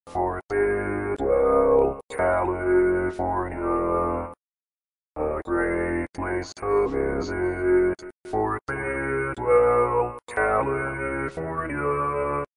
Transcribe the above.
Fort Bidwell, California. A great place to visit. Fort Bidwell, California.